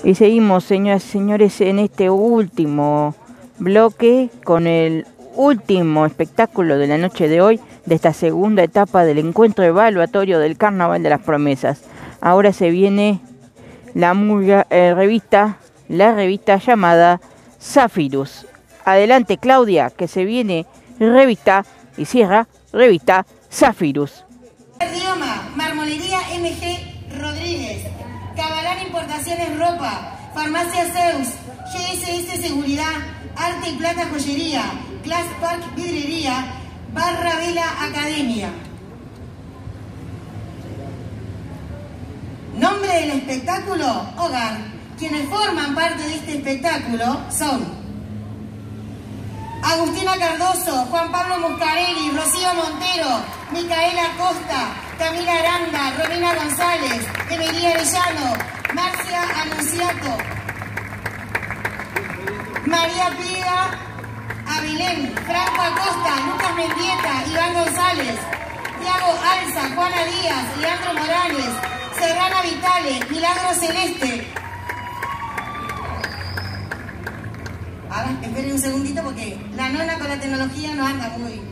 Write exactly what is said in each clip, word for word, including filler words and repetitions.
Y seguimos, señoras y señores, en este último bloque con el último espectáculo de la noche de hoy, de esta segunda etapa del encuentro evaluatorio del Carnaval de las Promesas. Ahora se viene la murga, eh, revista, la revista llamada Zafirus. Adelante, Claudia, que se viene revista y cierra revista Zafirus. Idioma, Marmolería M G Rodríguez, Cabalán Importaciones Ropa, Farmacia Zeus, G S S Seguridad, Arte y Plata Joyería, Glass Park Vidrería, Barra Vela Academia. Nombre del espectáculo, Hogar. Quienes forman parte de este espectáculo son Agustina Cardoso, Juan Pablo Muscarelli, Rocío Montero, Micaela Costa, Camila Aranda, Romina González, Emilia Arellano, Marcia Anunciato, María Piga Avilén, Franco Acosta, Lucas Mendieta, Iván González, Tiago Alza, Juana Díaz, Leandro Morales, Serrana Vitale, Milagro Celeste. Ahora, esperen un segundito porque la nona con la tecnología no anda muy...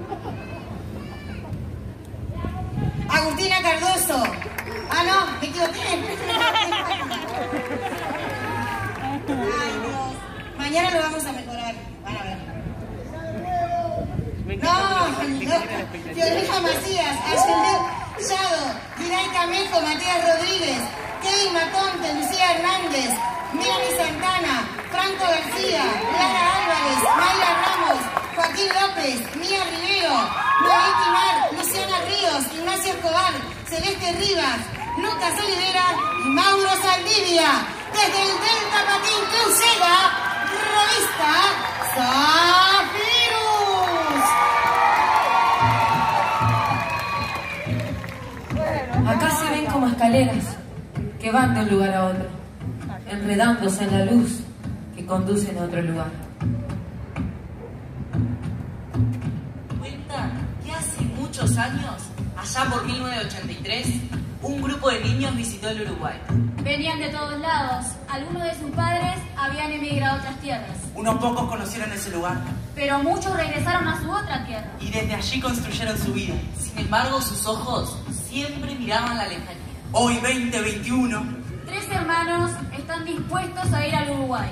Agustina Cardoso. Ah, no, me equivoqué. Ay, Dios. Mañana lo vamos a mejorar. Van a ver. No, no. Fiorella Macías, Ayelder Yado, Giray Camejo, Matías Rodríguez, Key Matonte, Lucía Hernández, Melanie Santana, Franco García, Lara Álvarez, Mayra Ramos, Joaquín López, Mía Rivero, Noé Quimar, Luciana Ríos, Ignacio Escobar, Celeste Rivas, Lucas Olivera y Mauro Saldivia. Desde el Delta Patín Club llega revista Zafirus. Acá se ven como escaleras que van de un lugar a otro, enredándose en la luz que conducen a otro lugar. Cuenta que hace muchos años, allá por mil novecientos ochenta y tres, un grupo de niños visitó el Uruguay. Venían de todos lados. Algunos de sus padres habían emigrado a otras tierras. Unos pocos conocieron ese lugar. Pero muchos regresaron a su otra tierra. Y desde allí construyeron su vida. Sin embargo, sus ojos siempre miraban la lejanía. Hoy, veinte veintiuno, tres hermanos están dispuestos a ir al Uruguay.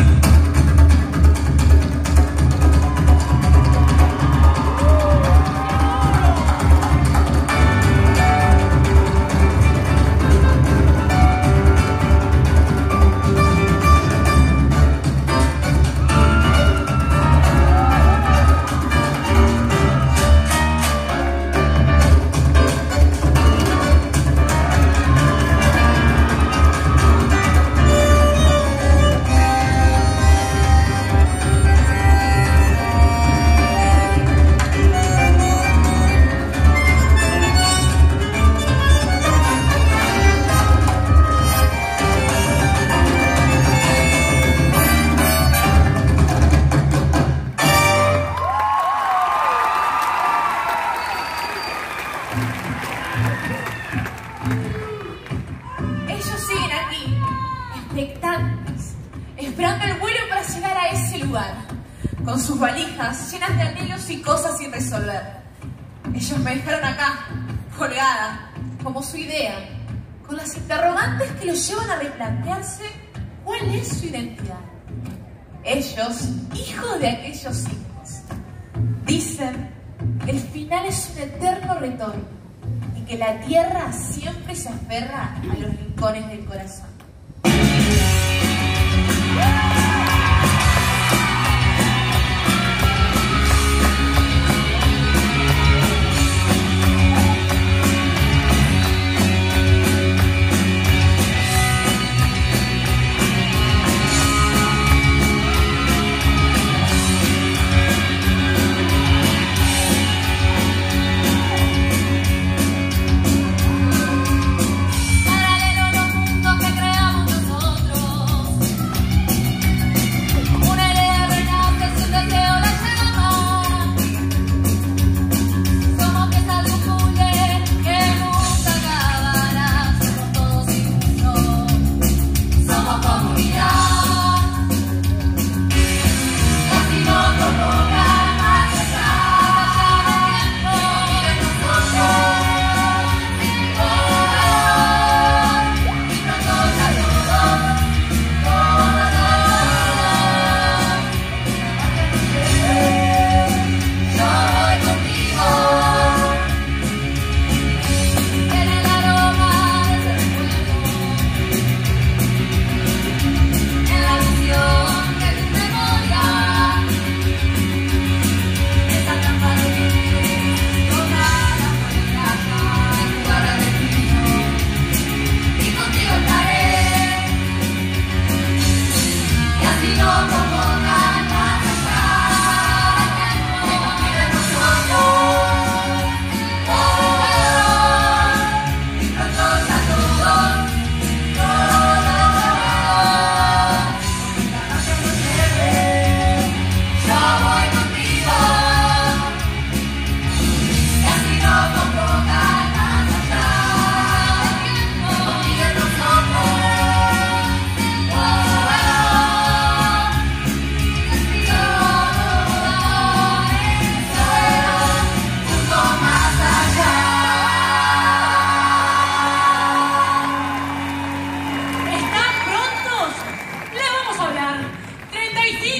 Con sus valijas llenas de anhelos y cosas sin resolver. Ellos me dejaron acá, colgada, como su idea, con las interrogantes que los llevan a replantearse cuál es su identidad. Ellos, hijos de aquellos hijos, dicen que el final es un eterno retorno y que la tierra siempre se aferra a los rincones del corazón. Paralelo a los mundos que crean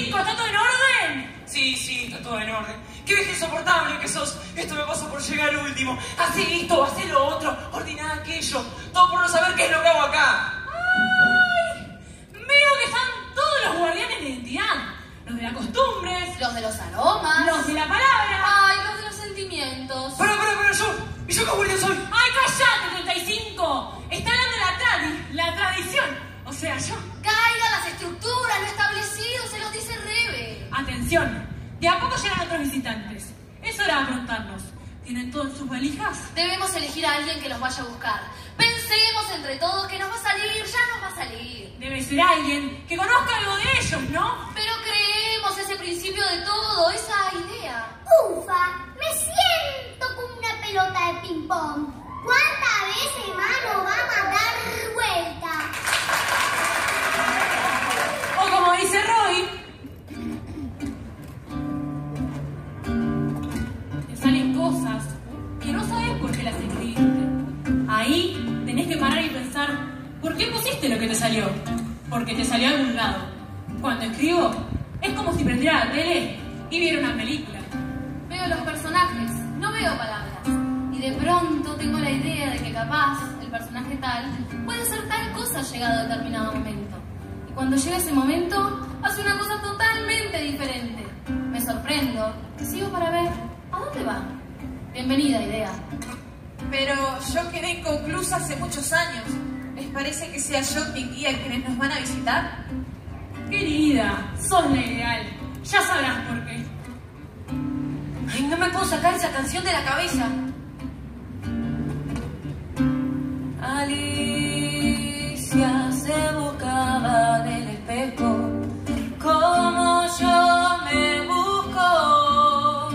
Federico, ¿está todo en orden? Sí, sí, está todo en orden. Qué vieja insoportable que sos. Esto me pasa por llegar último. Hacé esto, hacé lo otro, ordená aquello. Todo por no saber qué es lo que hago acá. ¡Ay! Veo que están todos los guardianes de identidad. Los de las costumbres. Los de los aromas. Los de la palabra. Ay, los de los sentimientos. Pero, pero, pero, yo. ¿Y yo qué guardián soy? ¡Ay, callate, treinta y cinco! Está hablando de la tradi, la tradición. O sea, yo. Caigan las estructuras, lo establecido, se los dice Rebe. Atención, de a poco llegan otros visitantes. Es hora de afrontarnos. ¿Tienen todo en sus valijas? Debemos elegir a alguien que los vaya a buscar. Pensemos entre todos que nos va a salir, ya nos va a salir. Debe ser alguien que conozca algo de ellos, ¿no? Pero creemos ese principio de todo, esa idea. Ufa, me siento como una pelota de ping-pong. ¿Cuántas veces más nos vamos a dar vuelta? O como dice Roy, te salen cosas que no sabes por qué las escribiste. Ahí tenés que parar y pensar, ¿por qué pusiste lo que te salió? Porque te salió a algún lado. Cuando escribo, es como si prendiera la tele y viera una película. Veo los personajes, no veo palabras. Y de pronto tengo la idea de que capaz el personaje tal puede hacer tal cosa llegado a determinado momento. Y cuando llega ese momento, hace una cosa totalmente diferente. Me sorprendo y sigo para ver a dónde va. Bienvenida, idea. Pero yo quedé inconclusa hace muchos años. ¿Les parece que sea yo mi guía quienes nos van a visitar? Querida, sos la ideal. Ya sabrás por qué. Ay, no me puedo sacar esa canción de la cabeza. Alicia se buscaba en el espejo, como yo me busco.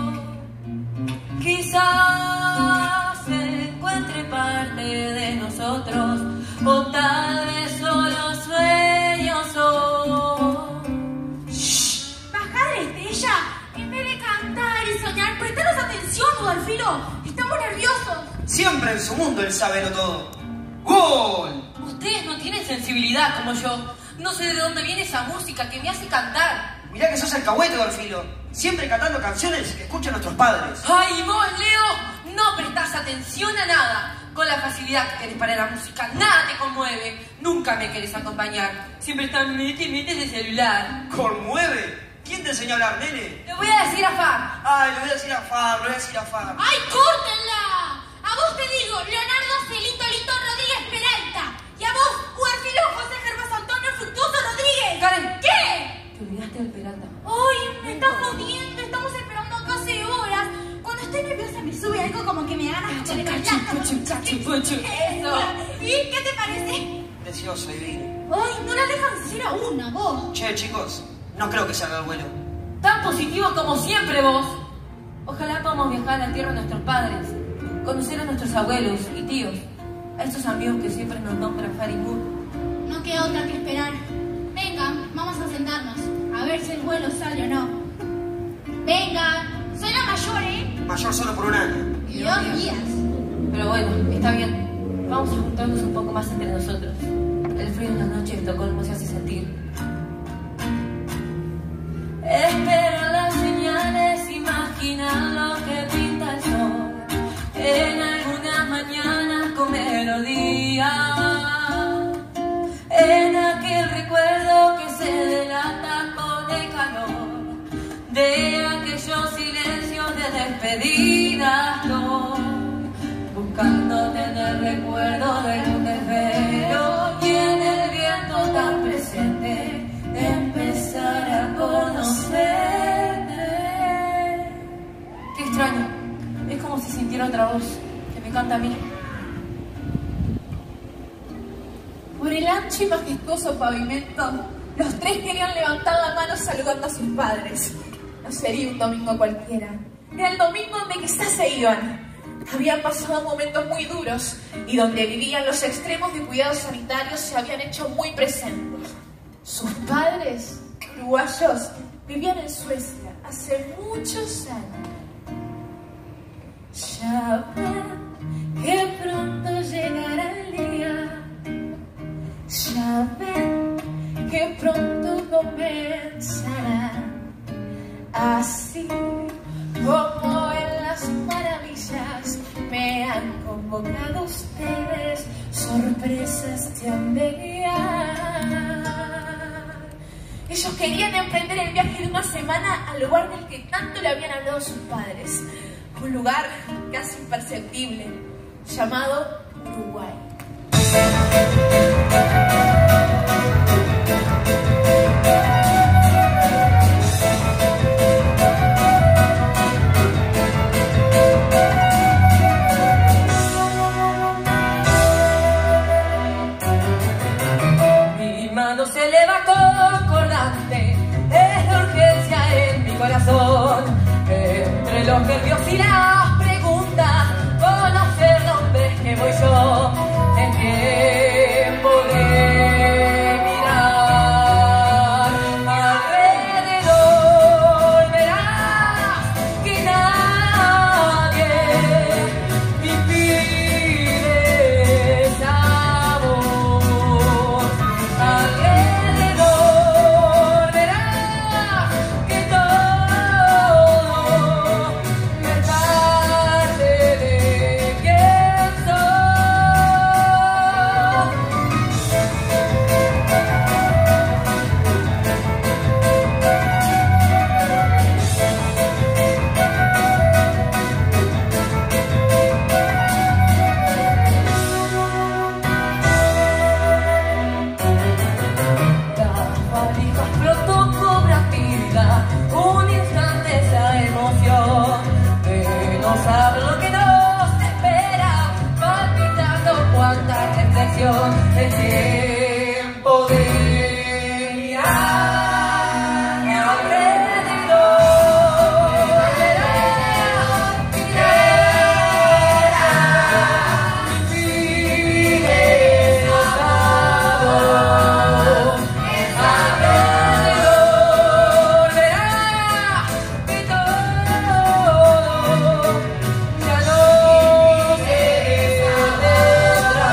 Quizás se encuentre parte de nosotros, o tal vez solo sueños son. ¡Shh! Bajá de la estrella. En vez de cantar y soñar, prestaros atención, Udolfilo. Estamos nerviosos. Siempre en su mundo él sabe lo todo. ¡Gol! Ustedes no tienen sensibilidad como yo. No sé de dónde viene esa música que me hace cantar. Mirá que sos el cahuete, Orfilo. Siempre cantando canciones que escuchan nuestros padres. Ay, vos, Leo, no prestás atención a nada. Con la facilidad que tenés para la música, nada te conmueve. Nunca me querés acompañar. Siempre estás mete y metes de celular. ¿Conmueve? ¿Quién te enseñó a hablar, nene? Le voy a decir a Fab. Ay, le voy a decir a Fab, le voy a decir a Fab. ¡Ay, córtenla! A vos te digo, Leonardo Celito Lito Rodríguez Peralta. Y a vos, Udolfilo José Gervás Antonio Fructuoso Rodríguez. Karen, ¿qué? Te olvidaste del Peralta. ¡Ay, me estás jodiendo! Estamos esperando acá hace horas. Cuando estoy nerviosa me sube algo como que me ganas de Eso. ¿Y qué te parece? Precioso, divino. ¡Ay, no la dejan decir a una, vos! Che, chicos, no creo que se haga el vuelo. Tan positivo como siempre vos. Ojalá podamos viajar a la tierra de nuestros padres, conocer a nuestros abuelos y tíos, a estos amigos que siempre nos nombran Farimur. No queda otra que esperar. Vengan, vamos a sentarnos, a ver si el vuelo sale o no. Venga, soy la mayor, ¿eh? Mayor solo por un año. Y dos días. Pero bueno, está bien. Vamos a juntarnos un poco más entre nosotros. El frío en la noche de Estocolmo se hace sentir. Espero las señales, imaginar lo que pinta el sol. En algunas mañanas con melodía. En aquel recuerdo que se delata con el calor de aquellos silencios de despedida. Estoy buscándote en el recuerdo de un desvelo y en el viento tan presente empezar a conocerte. Qué extraño, es como si sintiera otra voz que me canta a mí. Por el ancho y majestuoso pavimento, los tres querían levantar la mano saludando a sus padres. No sería un domingo cualquiera. Era el domingo en que quizás se iban. Habían pasado momentos muy duros y donde vivían los extremos de cuidados sanitarios se habían hecho muy presentes. Sus padres, uruguayos, vivían en Suecia hace muchos años. Ya ven que pronto llegará el día. Ya ven que pronto comenzará. Así como en las maravillas me han convocado ustedes, sorpresas te han de guiar. Ellos querían emprender el viaje de una semana al lugar del que tanto le habían hablado sus padres, un lugar casi imperceptible llamado Uruguay. Mi mano se eleva concordante, es la urgencia en mi corazón, entre los nervios y las preguntas, conocer dónde es que voy yo, en tiempo de mirar alrededor, verás que nadie me pide sabor. Alrededor verás que todo me parte de quién soy. Las valijas pronto cobran vida, un instante esa emoción de no saber lo que nos espera, palpitando cuánta reflexión, el tiempo de mirar alrededor, verás que pide sabor. Alrededor verás que todo ya no se detendrá.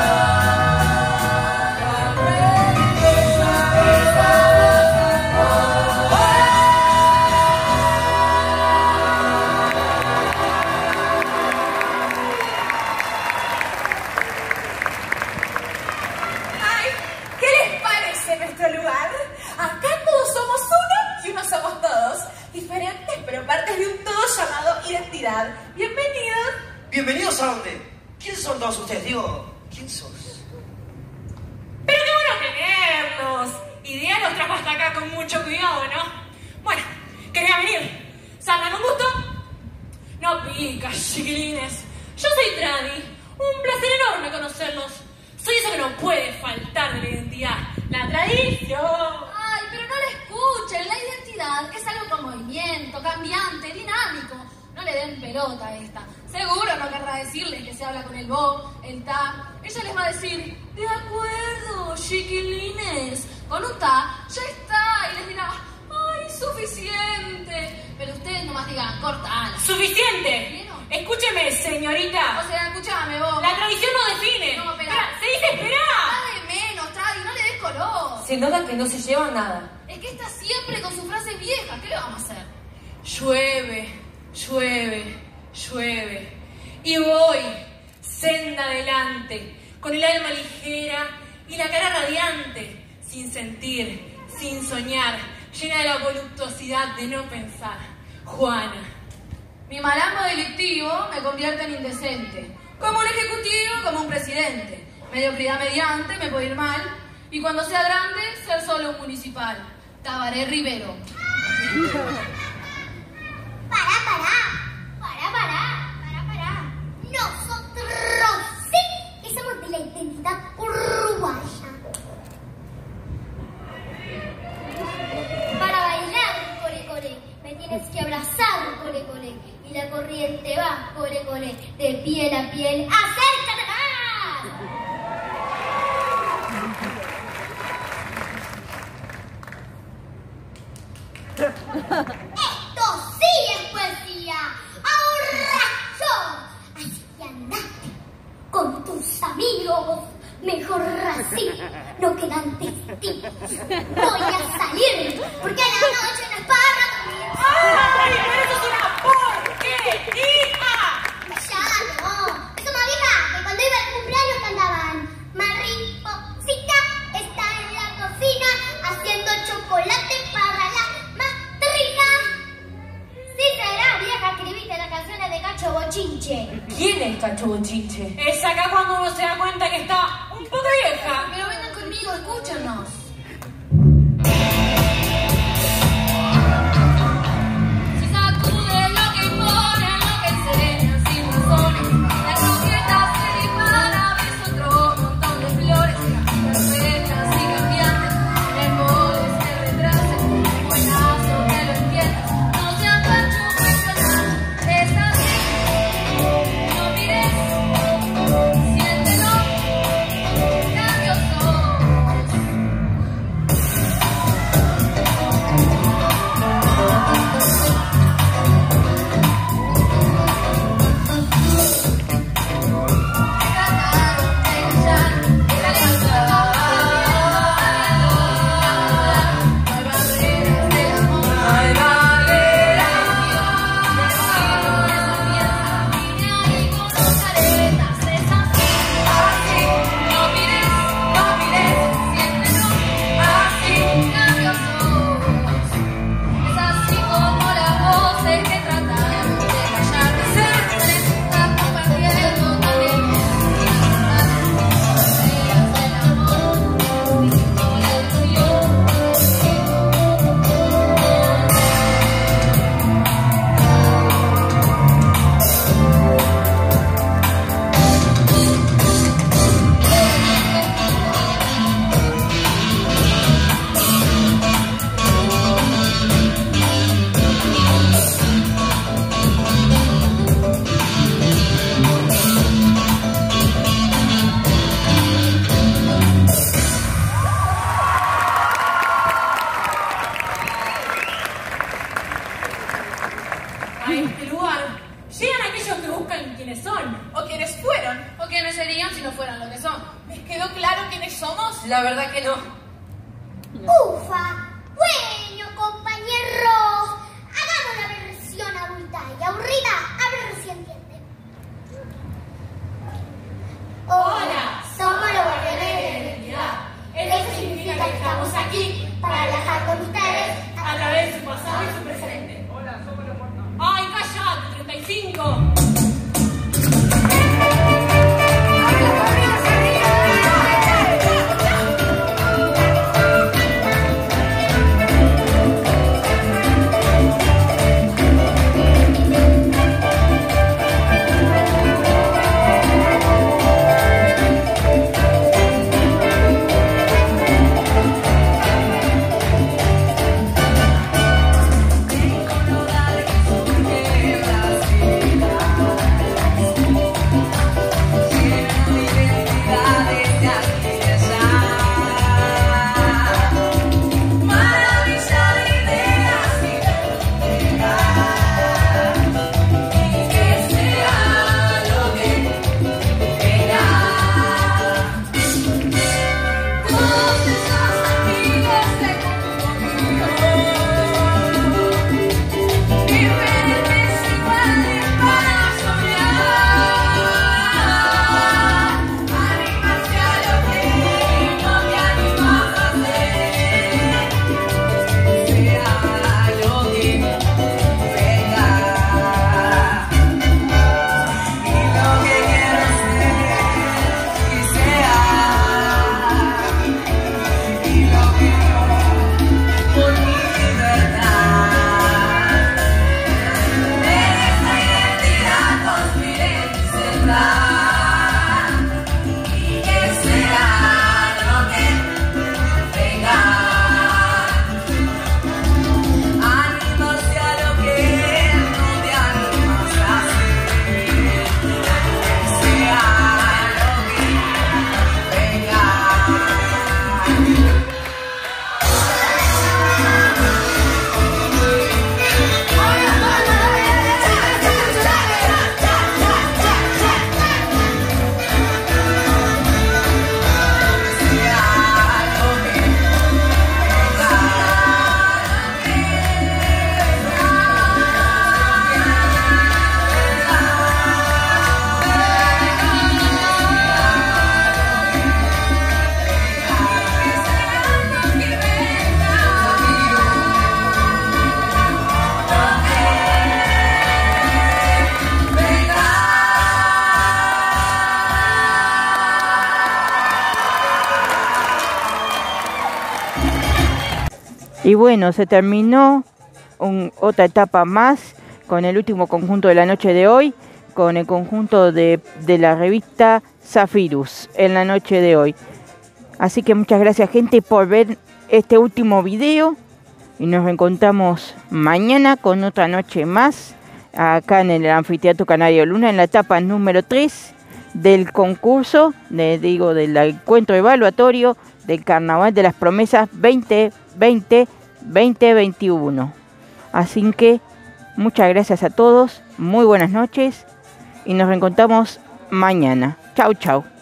Ay, ¿qué les parece nuestro lugar? Acá todos somos uno y uno somos todos. Diferentes pero partes de un todo llamado identidad. Bienvenidos. ¿Bienvenidos a dónde? ¿Quiénes son todos ustedes? Digo, ¿quién sos? Pero qué bueno tenerlos. Idea los trajo hasta acá con mucho cuidado, ¿no? Bueno, quería venir. ¿Salgan un gusto? No picas, chiquilines. Yo soy Tradi. Un placer enorme conocerlos. Soy eso que no puede faltar de la identidad. La tradición. Ay, pero no la escuchen. La identidad es algo con movimiento, cambiante, dinámico. No le den pelota a esta. Seguro no querrá decirles que se habla con el vos, el ta. Ella les va a decir, de acuerdo, chiquilines. Con un ta, ya está. Y les dirá, ay, suficiente. Pero ustedes nomás digan, cortala. ¡Suficiente! ¿Vieron? Escúcheme, señorita. O sea, escúchame vos. La tradición no define. No, espera. Espera, se dice esperá. Nada de menos, Tradi, no le des color. Se nota que no se llevan nada. Es que está siempre con su frase vieja. ¿Qué le vamos a hacer? Llueve, llueve, llueve. Y voy, senda adelante, con el alma ligera y la cara radiante, sin sentir, sin soñar, llena de la voluptuosidad de no pensar. Juana. Mi malambo delictivo me convierte en indecente. Como un ejecutivo, como un presidente. Mediocridad mediante, me puede ir mal. Y cuando sea grande, ser solo un municipal. Tabaré Rivero. Pará, pará, pará, pará, pará, pará. Nosotros sí que somos de la identidad uruguaya. Para bailar, core, core, me tienes que abrazar, core, core. Y la corriente va, core, core, de piel a piel. ¡Acércate más! Esto sí es poesía. Ahora yo. Así que andate con tus amigos. Mejor así. No quedan testigos. Voy a salir porque a la noche no es para dormir. Bochinche. ¿Quién es Cacho Bochinche? Es acá cuando uno se da cuenta que está un poco vieja. Pero vengan conmigo, escúchanos. Si sacude lo que imponen, lo que enseñan sin razones. La croqueta se dispara, ves otro montón de flores. Perfectas y cambiantes, el modo se retrasa. Buenazo, que lo entiendas. No sean pancho, no es así. No mires, siéntelo, cambios somos. Trataron de callar, de calentar. No hay barreras del amor. No hay barreras. Vine ahí con los caretas, es así, así. No mires, no mires, siéntelo, así. Cambios somos. Es así como las voces que trataron de callar, de ser tres, están compartiendo también. Barreras del amor, distinto la ilusión. A este lugar llegan aquellos que buscan quiénes son. O quienes fueron. ¿O quiénes serían si no fueran lo que son? ¿Les quedó claro quiénes somos? La verdad que no. Ufa. Bueno, compañeros, hagamos la versión adulta y aburrida, a ver si entienden. Hola, somos los guardianes de la identidad. Eso significa que estamos aquí para relajar con ustedes A través de su pasado y su presente. ¡Ay, cállate! ¡treinta y cinco! Recordar que surge la ciudad. Y bueno, se terminó un, otra etapa más con el último conjunto de la noche de hoy, con el conjunto de, de la revista Zafirus en la noche de hoy. Así que muchas gracias, gente, por ver este último video y nos reencontramos mañana con otra noche más acá en el Anfiteatro Canario Luna en la etapa número tres del concurso, de, digo, del encuentro evaluatorio del Carnaval de las Promesas veinte veinte veinte veintiuno. Así que muchas gracias a todos, muy buenas noches y nos reencontramos mañana. Chau, chau.